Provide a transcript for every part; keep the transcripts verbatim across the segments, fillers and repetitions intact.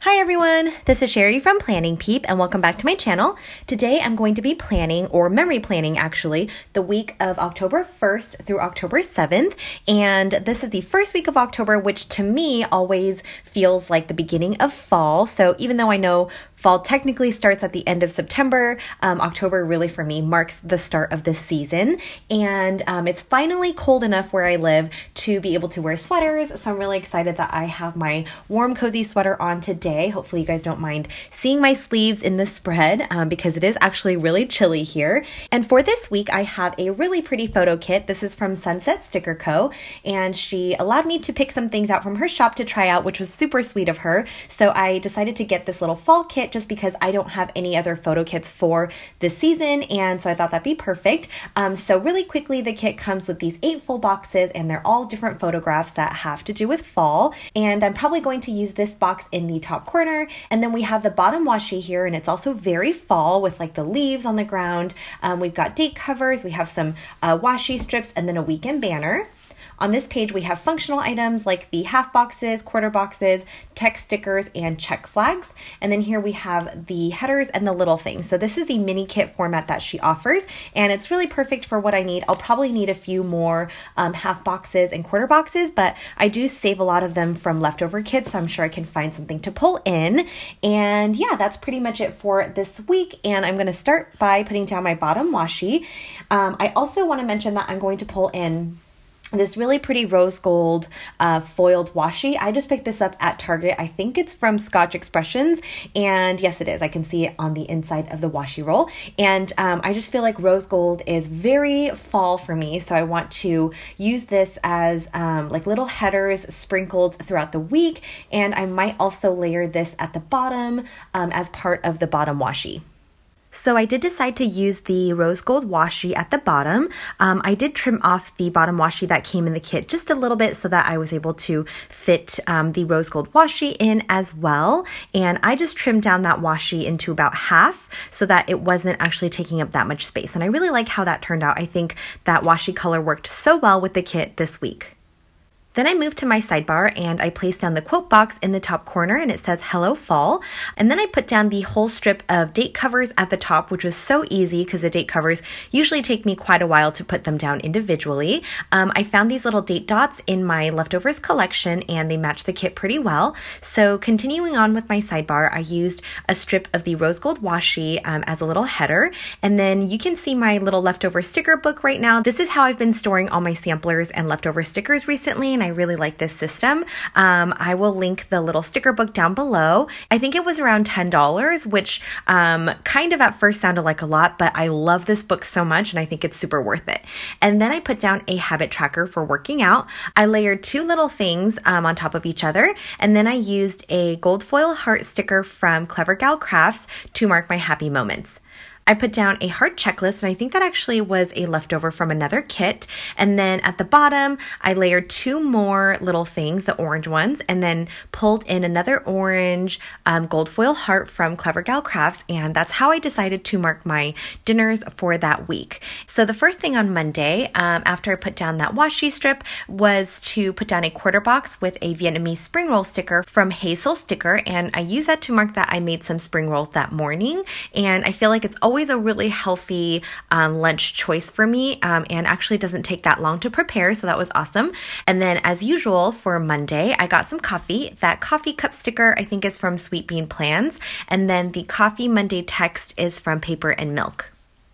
Hi everyone, this is Sherry from Planning Peep and welcome back to my channel. Today I'm going to be planning, or memory planning actually, the week of October first through October seventh, and this is the first week of October, which to me always feels like the beginning of fall. So even though I know fall technically starts at the end of September, um, October really for me marks the start of this season, and um, it's finally cold enough where I live to be able to wear sweaters, so I'm really excited that I have my warm cozy sweater on today. Hopefully you guys don't mind seeing my sleeves in the spread um, because it is actually really chilly here. And for this week, I have a really pretty photo kit. This is from Sunset Sticker Co. And she allowed me to pick some things out from her shop to try out, which was super sweet of her. So I decided to get this little fall kit just because I don't have any other photo kits for this season. And so I thought that'd be perfect. Um, so really quickly, the kit comes with these eight full boxes and they're all different photographs that have to do with fall. And I'm probably going to use this box in the top corner, and then we have the bottom washi here, and it's also very fall with like the leaves on the ground. Um, we've got date covers, we have some uh, washi strips, and then a weekend banner. On this page, we have functional items like the half boxes, quarter boxes, text stickers, and check flags. And then here we have the headers and the little things. So this is the mini kit format that she offers, and it's really perfect for what I need. I'll probably need a few more um, half boxes and quarter boxes, but I do save a lot of them from leftover kits, so I'm sure I can find something to pull in. And yeah, that's pretty much it for this week. And I'm gonna start by putting down my bottom washi. Um, I also wanna mention that I'm going to pull in this really pretty rose gold uh, foiled washi. I just picked this up at Target. I think it's from Scotch Expressions. And yes, it is. I can see it on the inside of the washi roll. And um, I just feel like rose gold is very fall for me. So I want to use this as um, like little headers sprinkled throughout the week. And I might also layer this at the bottom um, as part of the bottom washi. So I did decide to use the rose gold washi at the bottom. Um, I did trim off the bottom washi that came in the kit just a little bit so that I was able to fit um, the rose gold washi in as well. And I just trimmed down that washi into about half so that it wasn't actually taking up that much space. And I really like how that turned out. I think that washi color worked so well with the kit this week. Then I moved to my sidebar and I placed down the quote box in the top corner, and it says Hello Fall. And then I put down the whole strip of date covers at the top, which was so easy because the date covers usually take me quite a while to put them down individually. Um, I found these little date dots in my leftovers collection and they match the kit pretty well. So continuing on with my sidebar, I used a strip of the rose gold washi um, as a little header. And then you can see my little leftover sticker book right now. This is how I've been storing all my samplers and leftover stickers recently, and I really like this system. Um, I will link the little sticker book down below. I think it was around ten dollars, which um, kind of at first sounded like a lot, but I love this book so much and I think it's super worth it. And then I put down a habit tracker for working out. I layered two little things um, on top of each other, and then I used a gold foil heart sticker from Clever Gal Crafts to mark my happy moments. I put down a heart checklist, and I think that actually was a leftover from another kit. And then at the bottom, I layered two more little things, the orange ones, and then pulled in another orange um, gold foil heart from Clever Gal Crafts. And that's how I decided to mark my dinners for that week. So the first thing on Monday, um, after I put down that washi strip, was to put down a quarter box with a Vietnamese spring roll sticker from Hazel Sticker. And I used that to mark that I made some spring rolls that morning. And I feel like it's always always a really healthy um, lunch choice for me, um, and actually doesn't take that long to prepare, so that was awesome. And then as usual for Monday, I got some coffee. That coffee cup sticker I think is from Sweet Bean Plans, and then the Coffee Monday text is from Paper and Milk.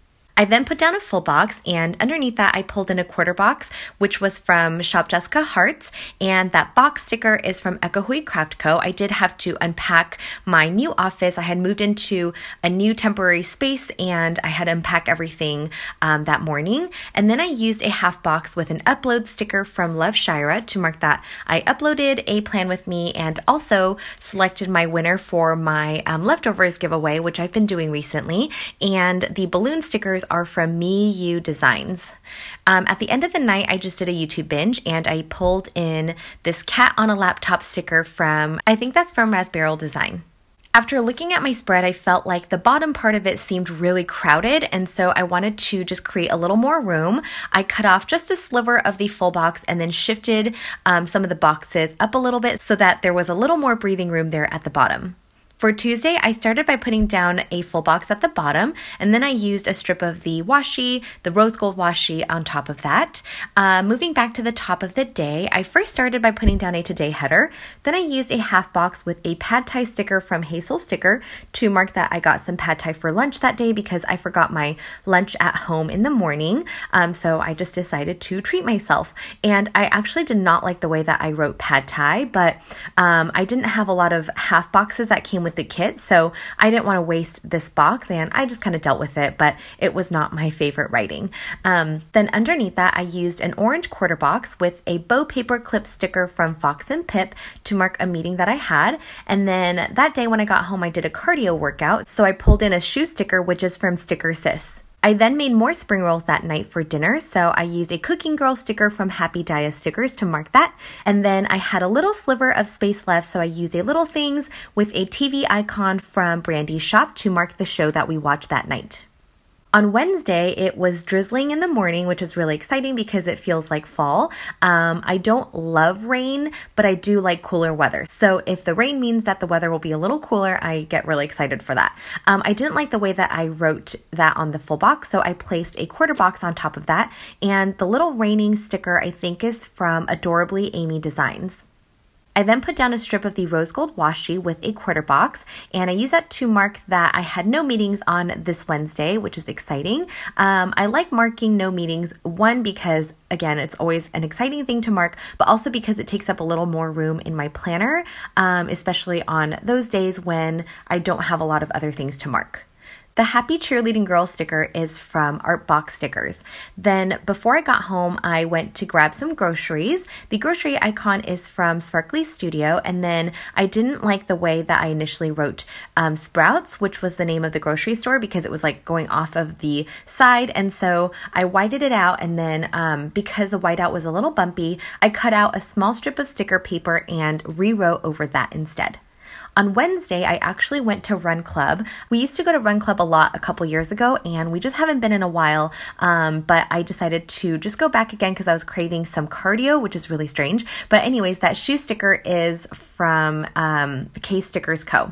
I then put down a full box, and underneath that I pulled in a quarter box, which was from Shop Jessica Hearts, and that box sticker is from Echo Hui Craft Co. I did have to unpack my new office. I had moved into a new temporary space and I had to unpack everything um, that morning. And then I used a half box with an upload sticker from Love Shira to mark that I uploaded a plan with me, and also selected my winner for my um, leftovers giveaway, which I've been doing recently. And the balloon stickers are from Me You Designs. Um, at the end of the night, I just did a YouTube binge and I pulled in this cat on a laptop sticker from, I think that's from Raspberry Design. After looking at my spread, I felt like the bottom part of it seemed really crowded, and so I wanted to just create a little more room. I cut off just a sliver of the full box and then shifted um, some of the boxes up a little bit so that there was a little more breathing room there at the bottom. For Tuesday, I started by putting down a full box at the bottom, and then I used a strip of the washi, the rose gold washi, on top of that. Uh, moving back to the top of the day, I first started by putting down a today header. Then I used a half box with a pad thai sticker from Hazel Sticker to mark that I got some pad thai for lunch that day because I forgot my lunch at home in the morning. Um, so I just decided to treat myself. And I actually did not like the way that I wrote pad thai, but um, I didn't have a lot of half boxes that came with with the kit, so I didn't want to waste this box, and I just kind of dealt with it, but it was not my favorite writing. Um, then underneath that, I used an orange quarter box with a bow paper clip sticker from Fox and Pip to mark a meeting that I had, and then that day when I got home, I did a cardio workout, so I pulled in a shoe sticker, which is from Sticker Sis. I then made more spring rolls that night for dinner, so I used a Cooking Girl sticker from Happy Dia Stickers to mark that, and then I had a little sliver of space left, so I used a Little Things with a T V icon from Brandy's shop to mark the show that we watched that night. On Wednesday, it was drizzling in the morning, which is really exciting because it feels like fall. Um, I don't love rain, but I do like cooler weather. So if the rain means that the weather will be a little cooler, I get really excited for that. Um, I didn't like the way that I wrote that on the full box, so I placed a quarter box on top of that. And the little raining sticker, I think, is from Adorably Amy Designs. I then put down a strip of the rose gold washi with a quarter box, and I used that to mark that I had no meetings on this Wednesday, which is exciting. Um, I like marking no meetings, one, because again, it's always an exciting thing to mark, but also because it takes up a little more room in my planner, um, especially on those days when I don't have a lot of other things to mark. The Happy Cheerleading Girl sticker is from Artbox Stickers. Then before I got home, I went to grab some groceries. The grocery icon is from Sparkly Studio, and then I didn't like the way that I initially wrote um, Sprouts, which was the name of the grocery store, because it was like going off of the side, and so I whited it out, and then um, because the whiteout was a little bumpy, I cut out a small strip of sticker paper and rewrote over that instead. On Wednesday, I actually went to Run Club. We used to go to Run Club a lot a couple years ago, and we just haven't been in a while, um, but I decided to just go back again because I was craving some cardio, which is really strange. But anyways, that shoe sticker is from um, K Stickers Co.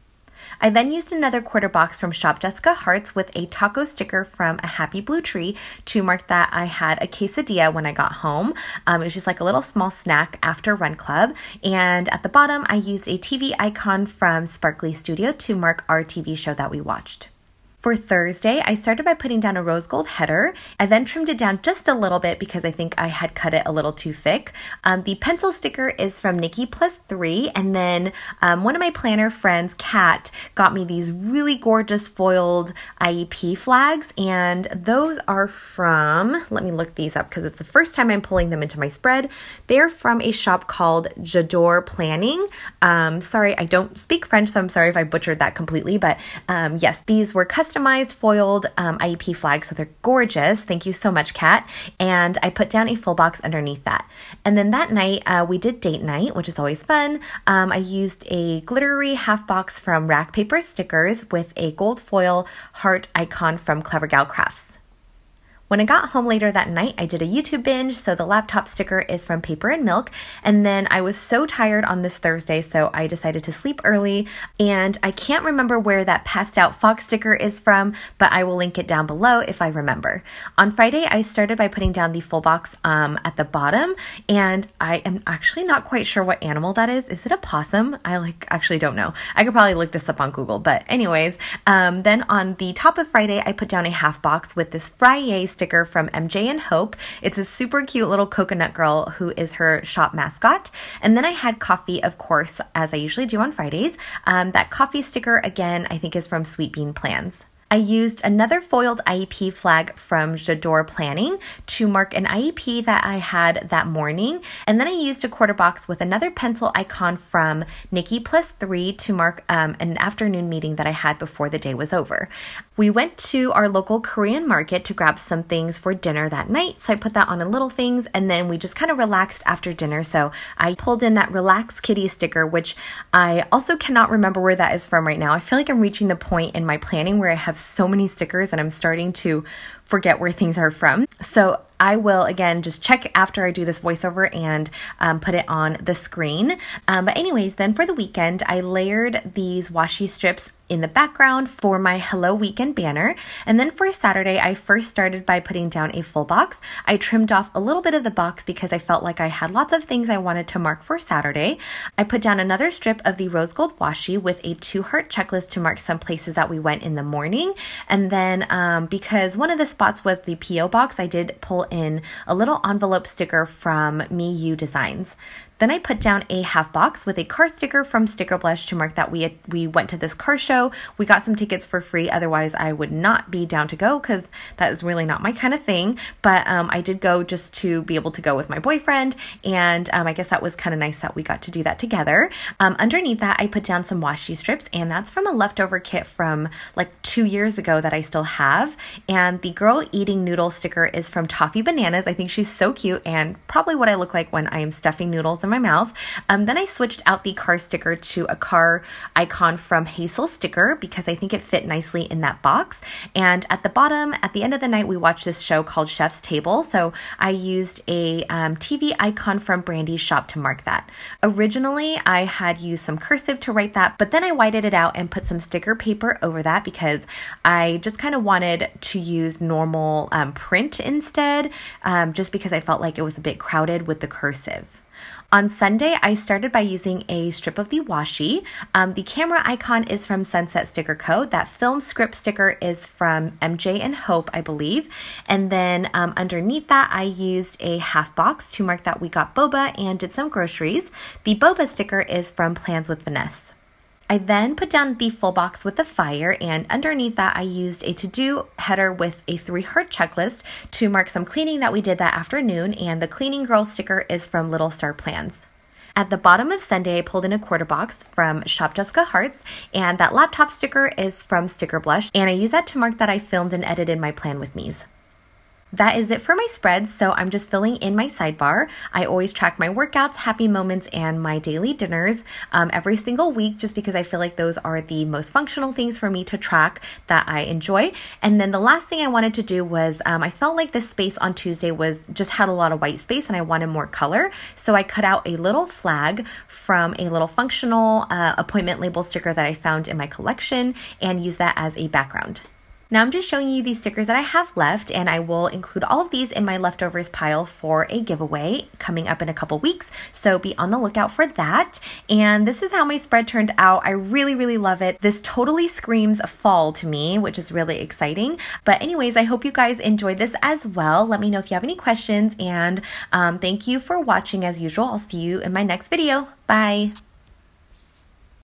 I then used another quarter box from Shop Jessica Hearts with a taco sticker from A Happy Blue Tree to mark that I had a quesadilla when I got home. Um, it was just like a little small snack after Run Club. And at the bottom, I used a T V icon from Sparkly Studio to mark our T V show that we watched. For Thursday, I started by putting down a rose gold header. I then trimmed it down just a little bit because I think I had cut it a little too thick. Um, the pencil sticker is from Nikki Plus Three, and then um, one of my planner friends, Kat, got me these really gorgeous foiled I E P flags, and those are from, let me look these up because it's the first time I'm pulling them into my spread. They're from a shop called J'adore Planning. Um, sorry, I don't speak French, so I'm sorry if I butchered that completely, but um, yes, these were custom customized foiled um, I E P flags, so they're gorgeous. Thank you so much, Kat. And I put down a full box underneath that. And then that night, uh, we did date night, which is always fun. Um, I used a glittery half box from Rack Paper Stickers with a gold foil heart icon from Clever Gal Crafts. When I got home later that night, I did a YouTube binge, so the laptop sticker is from Paper and Milk, and then I was so tired on this Thursday, so I decided to sleep early, and I can't remember where that passed out fox sticker is from, but I will link it down below if I remember. On Friday, I started by putting down the full box um, at the bottom, and I am actually not quite sure what animal that is. Is it a possum? I like actually don't know. I could probably look this up on Google, but anyways, um, then on the top of Friday, I put down a half box with this Frye sticker from M J and Hope. It's a super cute little coconut girl who is her shop mascot. And then I had coffee, of course, as I usually do on Fridays. Um, that coffee sticker, again, I think is from Sweet Bean Plans. I used another foiled I E P flag from J'adore Planning to mark an I E P that I had that morning. And then I used a quarter box with another pencil icon from Nikki Plus Three to mark um, an afternoon meeting that I had before the day was over. We went to our local Korean market to grab some things for dinner that night. So I put that on in little things, and then we just kind of relaxed after dinner. So I pulled in that Relax Kitty sticker, which I also cannot remember where that is from right now. I feel like I'm reaching the point in my planning where I have so many stickers and I'm starting to forget where things are from. So I will, again, just check after I do this voiceover and um, put it on the screen. Um, but anyways, then for the weekend, I layered these washi strips in the background for my Hello Weekend banner. And then for Saturday, I first started by putting down a full box. I trimmed off a little bit of the box because I felt like I had lots of things I wanted to mark for Saturday. I put down another strip of the rose gold washi with a two heart checklist to mark some places that we went in the morning. And then um, because one of the spots was the P O box, I did pull in a little envelope sticker from Me You Designs. Then I put down a half box with a car sticker from Sticker Blush to mark that we had, we went to this car show. We got some tickets for free. Otherwise, I would not be down to go because that is really not my kind of thing. But um, I did go just to be able to go with my boyfriend. And um, I guess that was kind of nice that we got to do that together. Um, underneath that, I put down some washi strips. And that's from a leftover kit from like two years ago that I still have. And the girl eating noodle sticker is from Toffee Bananas. I think she's so cute and probably what I look like when I am stuffing noodles in my mouth. Um, then I switched out the car sticker to a car icon from Hazel Sticker because I think it fit nicely in that box. And at the bottom, at the end of the night, we watched this show called Chef's Table. So I used a um, T V icon from Brandy's shop to mark that. Originally, I had used some cursive to write that, but then I whited it out and put some sticker paper over that because I just kind of wanted to use normal um, print instead, um, just because I felt like it was a bit crowded with the cursive. On Sunday, I started by using a strip of the washi. Um, the camera icon is from Sunset Sticker Co. That film script sticker is from M J and Hope, I believe. And then um, underneath that, I used a half box to mark that we got boba and did some groceries. The boba sticker is from Plans with Vanessa. I then put down the full box with the fire, and underneath that I used a to-do header with a three heart checklist to mark some cleaning that we did that afternoon, and the cleaning girl sticker is from Little Star Plans. At the bottom of Sunday, I pulled in a quarter box from Shop Jessica Hearts, and that laptop sticker is from Sticker Blush, and I use that to mark that I filmed and edited my plan with me's. That is it for my spreads, so I'm just filling in my sidebar. I always track my workouts, happy moments, and my daily dinners um, every single week just because I feel like those are the most functional things for me to track that I enjoy. And then the last thing I wanted to do was um, I felt like this space on Tuesday was just had a lot of white space and I wanted more color. So I cut out a little flag from a little functional uh, appointment label sticker that I found in my collection and used that as a background. Now I'm just showing you these stickers that I have left, and I will include all of these in my leftovers pile for a giveaway coming up in a couple weeks, so be on the lookout for that. And this is how my spread turned out. I really, really love it. This totally screams fall to me, which is really exciting. But anyways, I hope you guys enjoyed this as well. Let me know if you have any questions, and um, thank you for watching as usual. I'll see you in my next video. Bye!